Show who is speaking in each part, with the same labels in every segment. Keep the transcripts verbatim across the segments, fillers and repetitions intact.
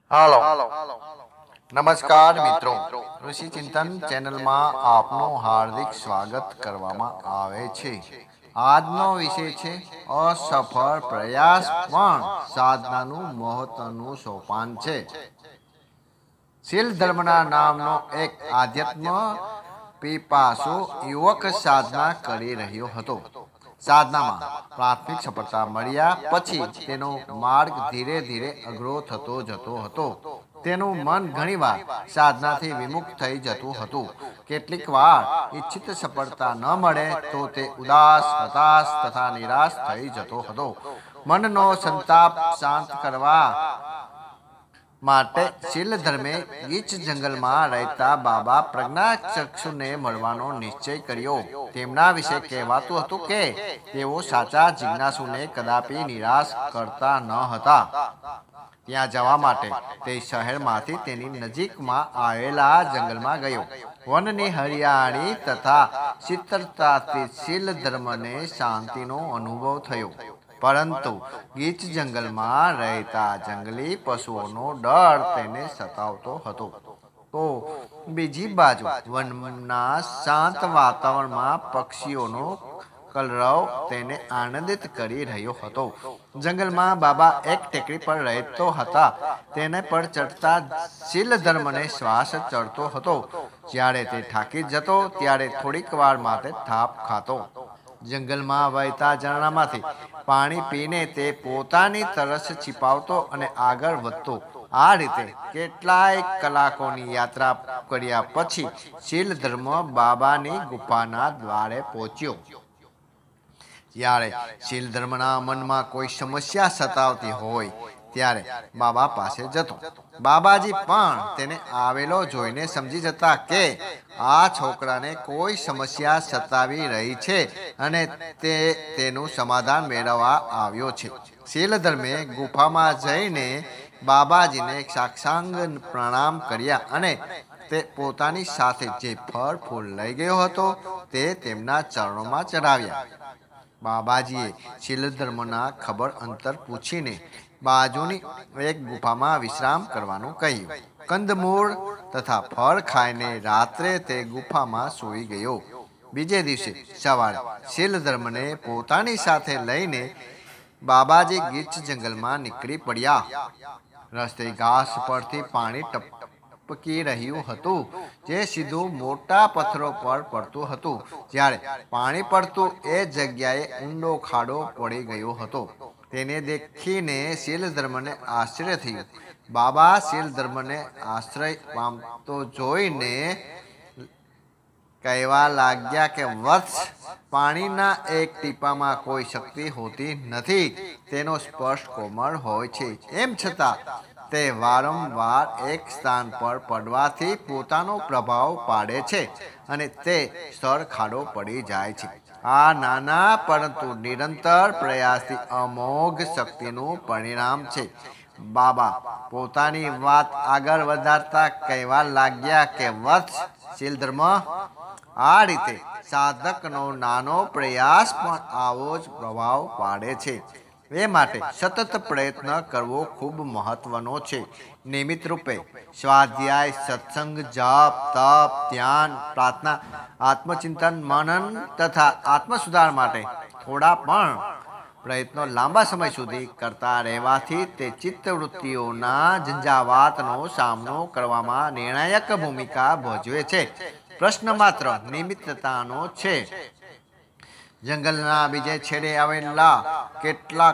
Speaker 1: હાલો નમસ્કાર મિત્રો, ઋષિ ચિંતન ચેનલમાં આપનું હાર્દિક સ્વાગત કરવામાં આવે છે। આજનો વિષય છે અસફળ પ્રયાસ પણ સાધનાનું મહત્વનું સોપાન છે। શીલ ધર્મના નામનો એક આધ્યાત્મ પીપાસુ યુવક સાધના કરી રહ્યો હતો। સાધનામાં પ્રાથમિક સફળતા મળ્યા પછી તેનો માર્ગ ધીરે ધીરે અઘરો થતો જતો હતો। તેનું મન ઘણીવાર સાધનાથી વિમુખ થઈ જતું હતું। કેટલીક વાર ઈચ્છિત સફળતા ન મળે તો તે ઉદાસ, હતાશ તથા નિરાશ થઈ જતો હતો। મનનો સંતાપ શાંત કરવા માટે શીલ ધર્મે ગીચ જંગલમાં રહેતા બાબા પ્રજ્ઞાચક્ષુને મળવાનો નિશ્ચય કર્યો। તેમના વિશે કહેવાતું હતું કે તેઓ સાચા જિજ્ઞાસુને કદાપી નિરાશ કરતા ન હતા। ત્યાં જવા માટે તે શહેરમાંથી તેની નજીકમાં આવેલા જંગલમાં ગયો। વનની હરિયાળી તથા શીતળતાથી શીલ ધર્મને શાંતિનો અનુભવ થયો, પરંતુ ગીચ જંગલમાં રહેતા જંગલી પશુઓનો ડર તેને સતાવતો હતો। તો બીજી બાજુ વનના શાંત વાતાવરણમાં પક્ષીઓનો કલરવ તેને આનંદિત કરી રહ્યો હતો। જંગલમાં બાબા એક ટેકરી પર રહેતો હતા। તેને પર ચડતા શીલ ધર્મને શ્વાસ ચડતો હતો। જ્યારે તે થાકી જતો ત્યારે થોડીક વાર માટે થાપ ખાતો। જંગલમાં વહેતા ઝરણામાંથી પાણી પીને તે પોતાની તરસ छिपावतो અને આગળ વધતો। આ રીતે કેટલાય કલાકોની યાત્રા કર્યા પછી શીલ ધર્મ બાબાની ગુફાના દ્વારે પહોંચ્યો। જ્યારે શીલ ધર્મના મનમાં કોઈ સમસ્યા સતાવતી હોય ત્યારે બાબા પાસે જતો। બાબાજી પણ તેને આવેલો જોઈને સમજી જતા કે આ છોકરાને કોઈ સમસ્યા સતાવી રહી છે અને તે તેનું સમાધાન મેળવવા આવ્યો છે। શીલ ધર્મે ગુફામાં જઈને બાબાજીને સાષ્ટાંગ પ્રણામ કર્યા અને તે પોતાની સાથે જે ફળ ફૂલ લઈ ગયો હતો તે તેમના ચરણોમાં ચઢાવ્યા। બાબાજીએ શીલ ધર્મના ખબર અંતર પૂછીને બાજુની એક ગુફામાં વિશ્રામ કરવાનું કહ્યું। કંદમૂળ તથા ફળ ખાઈને રાત્રે તે ગુફામાં સૂઈ ગયો। બીજે દિવસે સવારે શીલ ધર્મને પોતાની સાથે લઈને બાબાજી ગીચ જંગલમાં નીકળી પડ્યા। રસ્તે ઘાસ પરથી પાણી ટપકી રહ્યું હતું, જે સીધું મોટા પથ્થરો પર પડતું હતું। જ્યારે પાણી પડતું એ જગ્યાએ ઊંડો ખાડો પડી ગયો હતો। તેને દેખીને શીલ ધર્મને આશ્ચર્ય થયું। બાબા શીલ ધર્મને આશ્રય પામતો જોઈને કહેવા લાગ્યા કે વત્સ, પાણીના એક ટીપામાં કોઈ શક્તિ હોતી નથી। તેનો સ્પર્શ કોમળ હોય છે, એમ છતાં તે વારંવાર એક સ્થાન પર પડવાથી પોતાનો પ્રભાવ પાડે છે અને તે સ્થળ ખાડો પડી જાય છે। આ નાના પરંતુ નિરંતર પ્રયાસથી અમોઘ શક્તિનું પરિણામ છે। બાબા પોતાની વાત આગળ વધારતા કહેવા લાગ્યા કે વત્સ, શીલ ધર્મ, આ રીતે સાધકનો નાનો પ્રયાસ પણ આવો જ પ્રભાવ પાડે છે। એ માટે સતત પ્રયત્ન કરવો ખૂબ મહત્વનો છે। નિયમિત રૂપે સ્વાધ્યાય, સત્સંગ, જપ, તપ, ધ્યાન, પ્રાર્થના, આત્મચિંતન, મનન તથા આત્મસુધાર માટે થોડા પણ પ્રયત્નો લાંબા સમય સુધી કરતા રહેવાથી તે ચિત્તવૃત્તિઓના ઝંઝાવાતનો સામનો કરવામાં નિર્ણાયક ભૂમિકા ભજવે છે। પ્રશ્ન માત્ર નિમિત્તતાનો છે। જંગલના બીજે છેડે આવેલા કેટલાક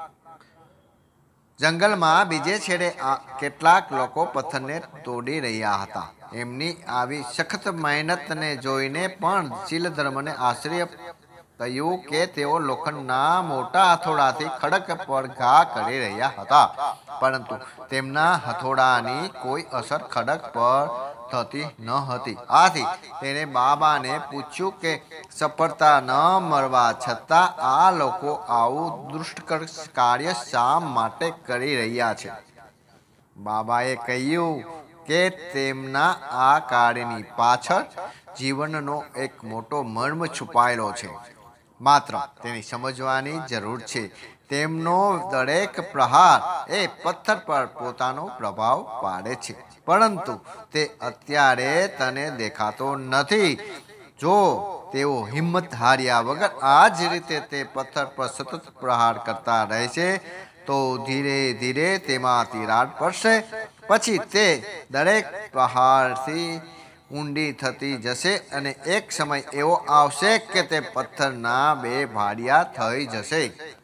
Speaker 1: જંગલમાં બીજે છેડે કેટલાક લોકો પથ્થરને તોડી રહ્યા હતા। એમની આવી સખત મહેનતને જોઈને પણ શીલ ધર્મને આશ્ચર્ય થયું કે તેઓ લોખંડના મોટા હથોડાથી ખડક પર ઘા કરી રહ્યા હતા, પરંતુ તેમના હથોડાની કોઈ અસર ખડક પર થતી ન હતી। આથી તેણે બાબાને પૂછ્યું કે સફળતા ન મળવા છતાં આ લોકો આવું દુષ્કર કાર્ય શા માટે કરી રહ્યા છે? બાબાએ કહ્યું કે તેમના આ કાર્યની પાછળ જીવનનો એક મોટો મર્મ છુપાયેલો છે। માત્ર તેની સમજવાની જરૂર છે। તેમનો દરેક પ્રહાર એ પથ્થર પર પોતાનો પ્રભાવ પાડે છે, પરંતુ તે અત્યારે તને દેખાતો નથી. જો તેઓ હિંમત હાર્યા વગર આ જ રીતે તે પથ્થર પર સતત પ્રહાર કરતા રહેશે તો ધીરે ધીરે તેમાં તિરાડ પડશે. પછી તે દરેક પ્રહારથી ઊંડી થતી જશે અને એક સમય એવો આવશે કે તે પથ્થરના બે ભાડિયા થઈ જશે.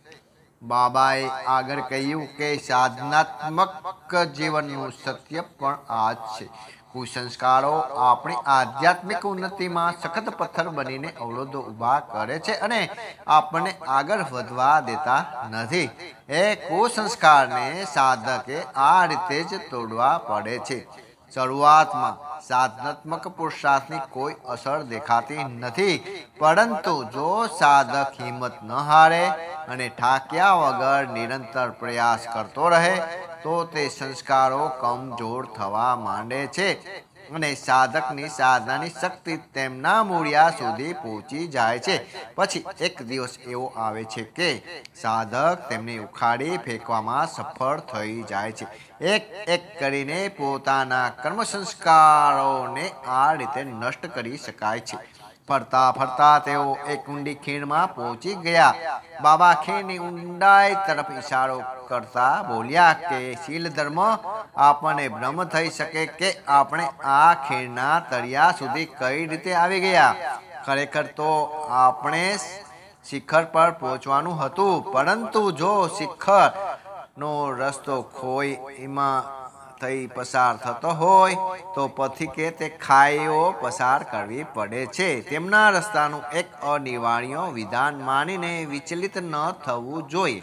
Speaker 1: બાબાએ આગળ કહ્યું કે સાધનાત્મક જીવનનું સત્ય પણ આ જ છે. કુસંસ્કારો આપણી આધ્યાત્મિક ઉન્નતિમાં સખત પથ્થર બનીને અવરોધો ઊભા કરે છે અને આપણને આગળ વધવા દેતા નથી. એ કુસંસ્કારને સાધકે આ રીતે જ તોડવા પડે છે. શરૂઆતમાં સાધનાત્મક પુરુષાર્થની કોઈ અસર દેખાતી નથી, પરંતુ જો સાધક હિંમત ન હારે અને થાક્યા વગર નિરંતર પ્રયાસ કરતો રહે તો તે સંસ્કારો કમજોર થવા માંડે છે અને સાધકની સાધનાની શક્તિ તેમના મૂળિયા સુધી પહોંચી જાય છે. પછી એક દિવસ એવો આવે છે કે સાધક તેમને ઉખાડી ફેંકવામાં સફળ થઈ જાય છે. એક એક કરીને પોતાના કર્મ સંસ્કારોને આ રીતે નષ્ટ કરી શકાય છે. ફરતા ફરતા તેઓ એક ઊંડી ખીણમાં પહોંચી ગયા. બાબા ખીણની ઊંડાઈ તરફ ઇશારો કરતા બોલ્યા કે શીલ ધર્મ આપણને ભ્રમ થઈ શકે કે આપણે આ ખીણના તળિયા સુધી કઈ રીતે આવી ગયા. ખરેખર તો આપણે શિખર પર પહોંચવાનું હતું, પરંતુ જો શિખરનો રસ્તો ખોઈ એમાં થઈ પસાર થતો હોય તો પથિકે તે ખાઈઓ પસાર કરવી પડે છે. તેમના રસ્તાનું એક અનિવાર્ય વિધાન માનીને વિચલિત ન થવું જોઈએ,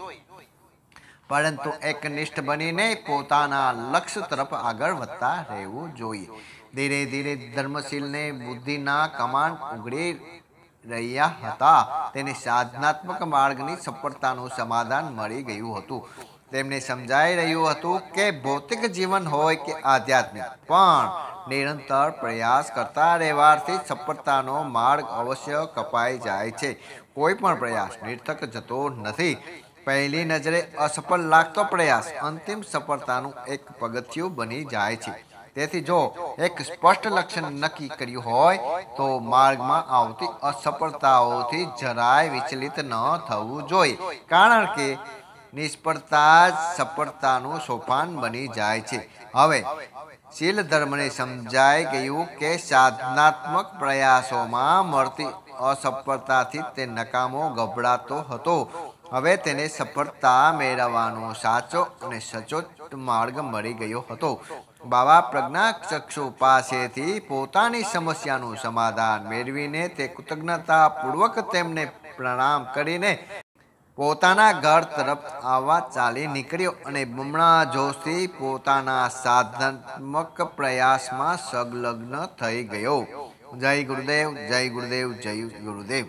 Speaker 1: પરંતુ એકનિષ્ઠ બનીને પોતાના લક્ષ્ય તરફ આગળ વધતા રહેવું જોઈએ. ધીરે ધીરે ધર્મશીલને બુદ્ધિના કમાન ઉઘડી રહ્યા હતા. તેને સાધનાત્મક માર્ગની સફળતાનું સમાધાન મળી ગયું હતું. તેમને સમજાઈ રહ્યું હતું કે ભૌતિક જીવન હોય કે આધ્યાત્મિક, પણ નિરંતર પ્રયાસ કરતા રહેવાથી સફળતાનો માર્ગ અવશ્ય કપાઈ જાય છે. કોઈ પણ પ્રયાસ નિરર્થક જતો નથી. પહેલી નજરે અસફળ લાગતો પ્રયાસ અંતિમ સફળતાનું એક પગથિયું બની જાય છે. તેથી જો એક સ્પષ્ટ લક્ષ્ય નક્કી કર્યું હોય તો માર્ગમાં આવતી અસફળતાઓથી જરાય વિચલિત ન થવું જોઈએ, કારણ કે નિષ્ફળતા જ સફળતાનું સોપાન બની જાય છે. હવે શીલ ધર્મને સમજાઈ ગયું કે સાધનાત્મક પ્રયાસોમાં મળતી અસફળતાથી તે નકામો ગભરાતો હતો. હવે તેને સફળતા મેળવવાનો સાચો અને સચોટ માર્ગ મળી ગયો હતો. બાબા પ્રજ્ઞાચક્ષુ પાસેથી પોતાની સમસ્યાનું સમાધાન મેળવીને તે કૃતજ્ઞતાપૂર્વક તેમને પ્રણામ કરીને પોતાના ઘર તરફ આવવા ચાલી નીકળ્યો અને બમણા જોશથી પોતાના સાધનાત્મક પ્રયાસમાં સંલગ્ન થઈ ગયો. જય ગુરુદેવ, જય ગુરુદેવ, જય ગુરુદેવ.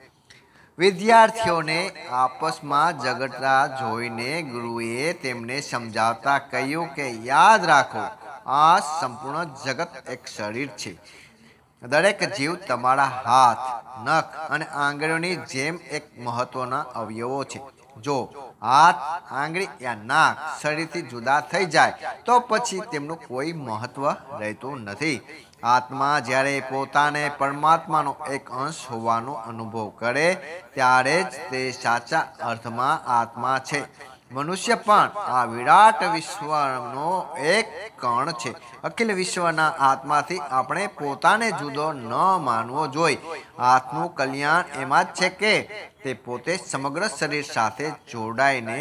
Speaker 1: વિદ્યાર્થીઓને આપસમાં ઝઘડતા જોઈને ગુરુએ તેમને સમજાવતા કહ્યું કે યાદ રાખો, આ સંપૂર્ણ જગત એક શરીર છે. દરેક જીવ તમારા હાથ, નખ અને આંગળીઓની જેમ એક મહત્વના અવયવો છે. જો હાથ, આંગળી યા નાક શરીરથી જુદા થઈ જાય તો પછી તેમનું કોઈ મહત્વ રહેતું નથી. આત્મા જ્યારે પોતાને પરમાત્માનો એક અંશ હોવાનો અનુભવ કરે ત્યારે જ તે સાચા અર્થમાં આત્મા છે. મનુષ્ય પણ આ વિરાટ વિશ્વનો એક કણ છે. અખિલ વિશ્વના આત્માથી આપણે પોતાને જુદો ન માનવો જોઈએ. આત્મનું કલ્યાણ એમાં જ છે કે તે પોતે સમગ્ર શરીર સાથે જોડાઈને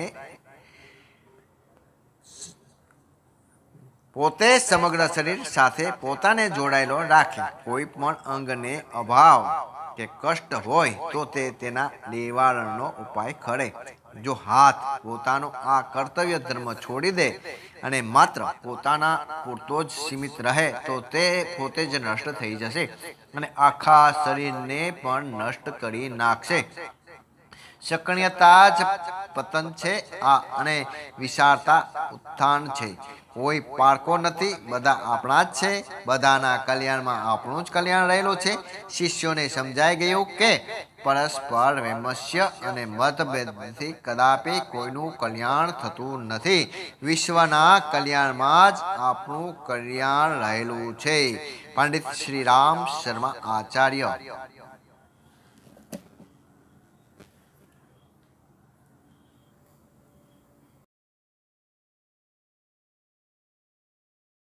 Speaker 1: પોતે સમગ્ર શરીર સાથે પોતાને જોડાયેલો રાખે. કોઈ પણ અંગને અભાવ કે કષ્ટ હોય તો તે તેના નિવારણનો ઉપાય કરે. જો હાથ પોતાનો આ કર્તવ્ય ધર્મ છોડી દે અને માત્ર પોતાના પૂરતો જ સીમિત રહે તો તે પોતે જ નષ્ટ થઈ જશે અને આખા શરીરને પણ નષ્ટ કરી નાખશે. શકણ્યતા જ પતન છે આ અને વિશાળતા ઉત્થાન છે. કોઈ પારકો નથી, બધા આપણા જ છે. બધાના કલ્યાણમાં આપણું જ કલ્યાણ રહેલું છે. શિષ્યોને સમજાઈ ગયું કે પરસ્પર વૈમસ્ય અને મતભેદથી કદાપી કોઈનું કલ્યાણ થતું નથી. વિશ્વના કલ્યાણમાં જ આપણું કલ્યાણ રહેલું છે. પંડિત શ્રી રામ શર્મા આચાર્ય.